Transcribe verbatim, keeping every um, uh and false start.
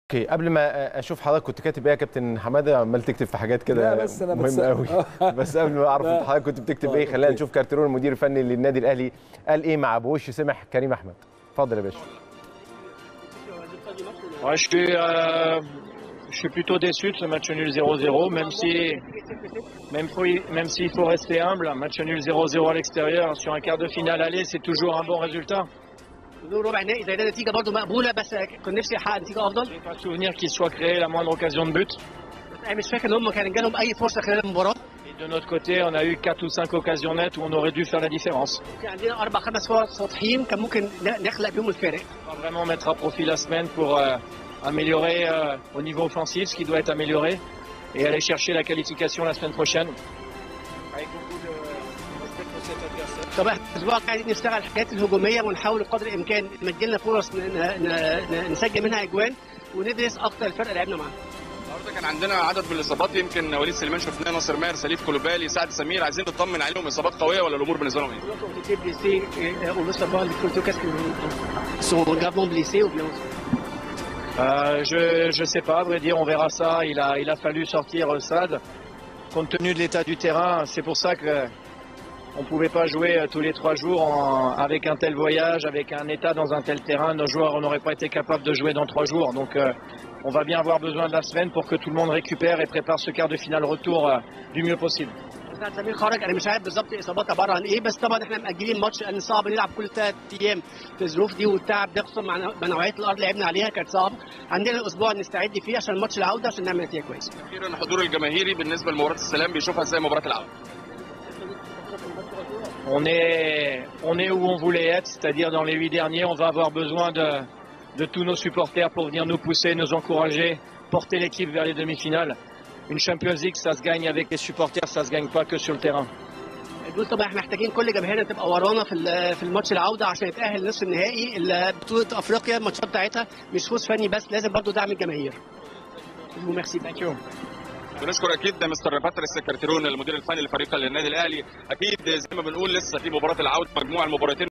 اوكي، قبل ما اشوف حضرتك كنت كاتب ايه يا كابتن حماده؟ عمال تكتب في حاجات كده مهمه قوي. بس قبل ما اعرف انت حضرتك كنت بتكتب ايه، خلينا نشوف كارتيرون المدير الفني للنادي الاهلي قال ايه مع بوش سمح كريم احمد. اتفضل يا باشا. Ouais, je suis, euh, je suis plutôt déçu de ce match nul zéro zéro, même si, même, même s'il faut rester humble, un match nul zéro zéro à l'extérieur sur un quart de finale aller, c'est toujours un bon résultat. ربع نهائي زي ده نتيجه برضه مقبوله، بس كنت نفسي احقق نتيجه افضل. Je n'ai pas souvenir qu'il soit créé la moindre occasion de but. انا مش فاكر ان هم كان جالهم اي فرصه خلال المباراه. Et de notre côté, on a eu quatre ou cinq occasions nettes où on aurait dû faire la différence. كان عندنا اربع خمس فرص واضحين كان ممكن نخلق بيهم الفارق. On va vraiment mettre à profit la semaine pour euh, améliorer euh, au niveau offensif ce qui doit être amélioré et aller chercher la qualification la semaine prochaine. Avec beaucoup de respect pour cet adversaire. طب احنا الاسبوع قاعدين نشتغل على الحاجات الهجوميه ونحاول بقدر الامكان نمد لنا فرص نسجل منها اجوان وندرس اكتر الفرق اللي لعبنا معاها. النهارده كان عندنا عدد من الاصابات، يمكن وليد سليمان شفناه، ناصر ماهر، سليف كولوبالي، سعد سمير، عايزين نطمن عليهم، اصابات قويه ولا الامور بالنسبه لهم Euh, je je sais pas, à vrai dire, on verra ça. Il a il a fallu sortir Sad. Compte tenu de l'état du terrain, c'est pour ça que on pouvait pas jouer tous les trois jours en, avec un tel voyage, avec un état dans un tel terrain. Nos joueurs n'auraient pas été capables de jouer dans trois jours. Donc euh, on va bien avoir besoin de la semaine pour que tout le monde récupère et prépare ce quart de finale retour euh, du mieux possible. سعد سمير خرج، انا مش عارف بالظبط اصابات عباره عن ايه، بس طبعا احنا مأجلين ماتش لان صعب نلعب كل ثلاث ايام في الظروف دي، والتعب ده خصوصا مع نوعيه الارض اللي لعبنا عليها كانت صعبه. عندنا الاسبوع نستعد فيه عشان ماتش العوده عشان نعمل نتيجه كويسه. اخيرا الحضور الجماهيري بالنسبه لمباراه السلام بيشوفها ازاي مباراه العوده؟ On est on est où on voulait être, c'est-à-dire dans les huit derniers, on va avoir besoin de de tous nos supporters pour venir nous pousser, nous encourager, porter l'équipe vers les demi-finales. Une Champions League, ça se gagne avec les supporters, ça se gagne pas que sur le terrain. دول طبعا احنا محتاجين كل جماهيرنا تبقى ورانا في في الماتش العوده عشان يتاهل نصف النهائي. بطوله افريقيا الماتشات بتاعتها مش فوز فني بس، لازم برضو دعم الجماهير. وميرسي ثانك يو. بنشكر اكيد مستر باتريس كارتيرون المدير الفني لفريق النادي الاهلي. اكيد زي ما بنقول لسه في مباراه العوده، مجموع المباراتين